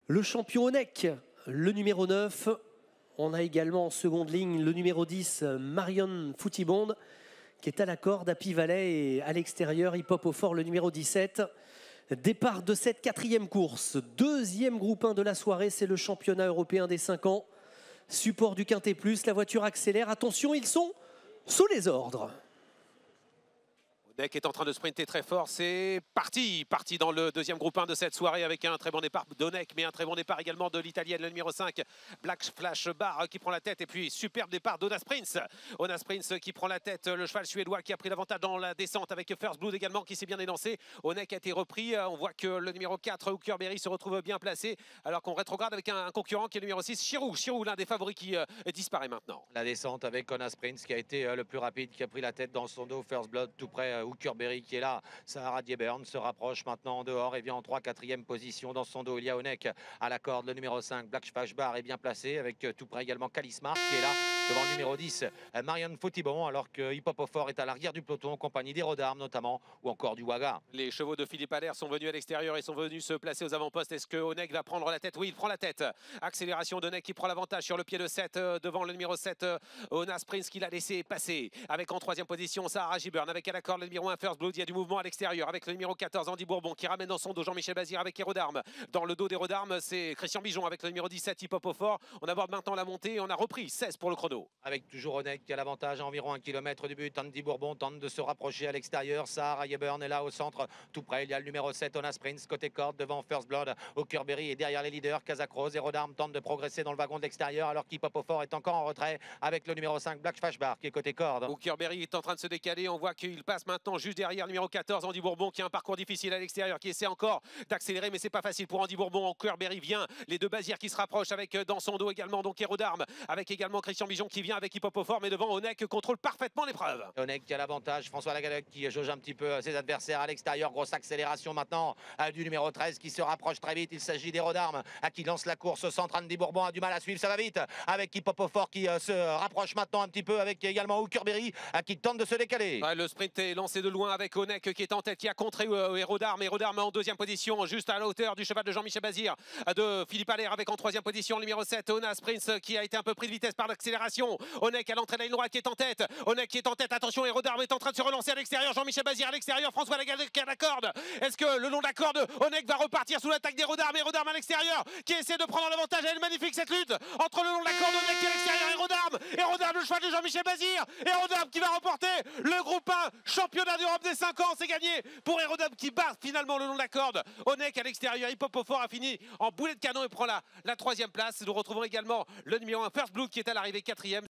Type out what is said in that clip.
Le champion Onek, le numéro 9. On a également en seconde ligne le numéro 10, Marion Foutibonde, qui est à la corde à Pivalet, et à l'extérieur, Hip Hop au fort, le numéro 17. Départ de cette quatrième course. Deuxième groupe 1 de la soirée, c'est le championnat européen des 5 ans. Support du Quintet Plus, la voiture accélère. Attention, ils sont sous les ordres. Onek est en train de sprinter très fort, c'est parti dans le deuxième groupe 1 de cette soirée avec un très bon départ d'Onek, mais un très bon départ également de l'italienne, le numéro 5, Black Flash Bar qui prend la tête, et puis superbe départ d'Onas Prince. Onas Prince qui prend la tête, le cheval suédois qui a pris l'avantage dans la descente avec First Blood également qui s'est bien élancé. Onek a été repris, on voit que le numéro 4, Hookerberry, se retrouve bien placé, alors qu'on rétrograde avec un concurrent qui est le numéro 6, Chirou, l'un des favoris qui disparaît maintenant. La descente avec Onas Prince qui a été le plus rapide, qui a pris la tête dans son dos, First Blood tout près, Hookerberry qui est là. Sahara Dieburn se rapproche maintenant en dehors et vient en 3-4e position. Dans son dos, il y a Onek à la corde. Le numéro 5, Black Bar, est bien placé avec tout près également Kalismar qui est là devant le numéro 10, Marion Foutibon, alors que Hip Hop au fort est à l'arrière du peloton en compagnie d'Hérodarme notamment, ou encore du Waga. Les chevaux de Philippe Allaire sont venus à l'extérieur et sont venus se placer aux avant-postes. Est-ce que Onek va prendre la tête? Oui, il prend la tête. Accélération d'Onek qui prend l'avantage sur le pied de 7 devant le numéro 7, Onas Prince, qui l'a laissé passer. Avec en 3e position Sahara Dieburn, avec à la corde le numéro 1 First Blood. Il y a du mouvement à l'extérieur avec le numéro 14, Andy Bourbon, qui ramène dans son dos Jean-Michel Bazir avec Hérodarme. Dans le dos d'Hérodarme, c'est Christian Bijon avec le numéro 17, Hip Hop au fort. On aborde maintenant la montée et on a repris 16 pour le chrono. Avec toujours Onek qui a l'avantage à environ 1 km du but. Andy Bourbon tente de se rapprocher à l'extérieur. Sahara Dieburn est là au centre, tout près. Il y a le numéro 7, Onas Prince, côté corde devant First Blood. Hookerberry est derrière les leaders. Casacrose, Hérodarme tente de progresser dans le wagon de l'extérieur, alors qu'Hip Hop au fort est encore en retrait avec le numéro 5, Black Bar, qui est côté corde. Hookerberry est en train de se décaler. On voit qu'il passe maintenant juste derrière le numéro 14, Andy Bourbon, qui a un parcours difficile à l'extérieur, qui essaie encore d'accélérer, mais c'est pas facile pour Andy Bourbon. Hookerberry vient, les deux Bazir qui se rapprochent avec dans son dos également donc Hérodarme, avec également Christian Bijon qui vient avec Hip Hop au fort, mais devant Onek contrôle parfaitement l'épreuve. Onek qui a l'avantage, François Lagalec qui jauge un petit peu ses adversaires à l'extérieur. Grosse accélération maintenant du numéro 13 qui se rapproche très vite. Il s'agit d'Hérodarme qui lance la course au centre. Andy Bourbon a du mal à suivre, ça va vite avec Hip Hop au fort qui se rapproche maintenant un petit peu, avec également Hookerberry qui tente de se décaler. Ouais, le sprint est lancé de loin avec Onek qui est en tête, qui a contré Hérodarme. Hérodarme en 2e position, juste à la hauteur du cheval de Jean-Michel Bazir, de Philippe Allaire, avec en 3e position le numéro 7, Onas Prince, qui a été un peu pris de vitesse par l'accélération. Onek à l'entrée de la ligne droite qui est en tête. Onek qui est en tête, attention, Hérodarme est en train de se relancer à l'extérieur. Jean-Michel Bazir à l'extérieur, François Lagalec à la corde. Est-ce que le long de la corde, Onek va repartir sous l'attaque d'Hérodarme? Hérodarme à l'extérieur qui essaie de prendre l'avantage. Elle est magnifique cette lutte entre le long de la corde, Onek qui est à l'extérieur, Hérodarme, le cheval de Jean-Michel Bazir. Hérodarme qui va remporter le groupe 1 championnat d'Europe des 5 ans. C'est gagné pour Hérodarme qui bat finalement le long de la corde. Onek à l'extérieur, Hip Hop au fort a fini en boulet de canon et prend la 3e place. Nous retrouvons également le numéro 1 First Blood qui est à l'arrivée 4e.